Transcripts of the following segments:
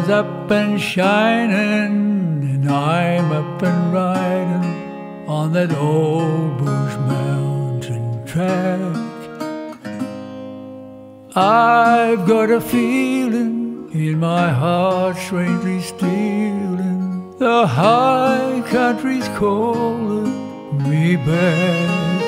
sun's up and shining, and I'm up and riding on that old bush mountain track. I've got a feeling in my heart, strangely stealing. The high country's calling me back.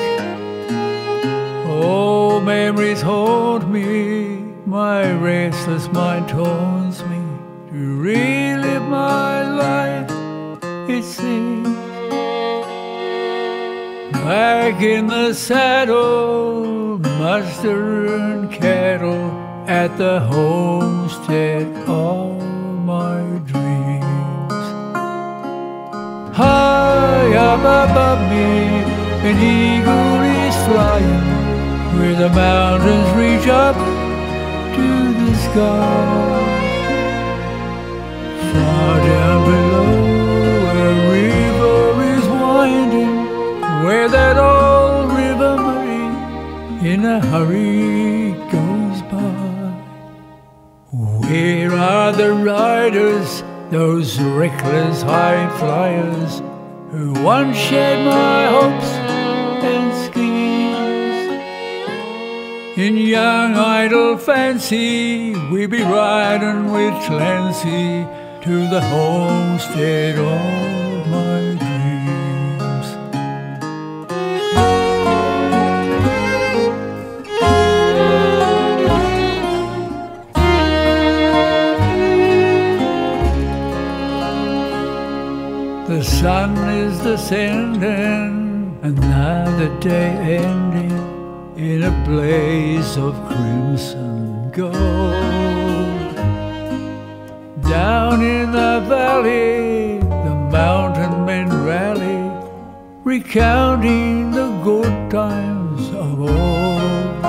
Oh, memories haunt me, my restless mind taunts me to relive my life, it seems. Back in the saddle, mustering cattle at the homestead of my dreams. High up above me, an eagle is flying, where the mountains reach up to the sky. Far down below, a river is winding, where that old River Murray in a hurry goes by. Where are the riders, those reckless high flyers, who once shared my hopes and schemes? In young idle fancy, we be riding with Clancy to the homestead of my dreams. The sun is descending, another day ending in a blaze of crimson gold. Down in the valley, the mountain men rally, recounting the good times of old.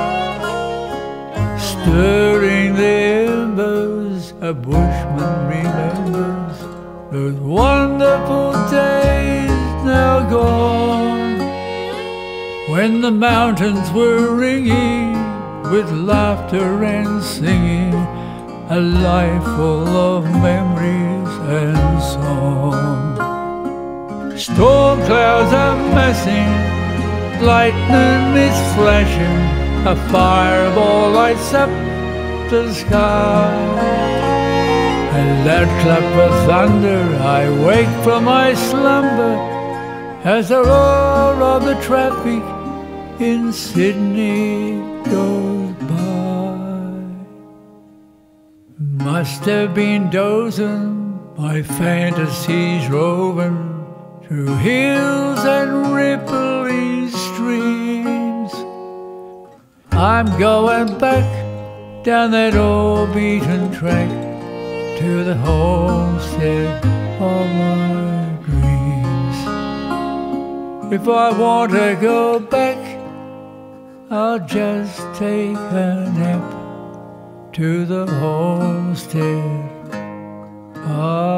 Stirring the embers, a bushman remembers those wonderful days now gone, when the mountains were ringing with laughter and singing, a life full of memories and song. Storm clouds are massing, lightning is flashing, a fireball lights up the sky. At that clap of thunder I wake from my slumber, as the roar of the traffic in Sydney goes by. Must have been dozing, my fantasies roving through hills and rippling streams. I'm going back down that old beaten track to the homestead of my dreams. If I want to go back, I'll just take a nap to the homestead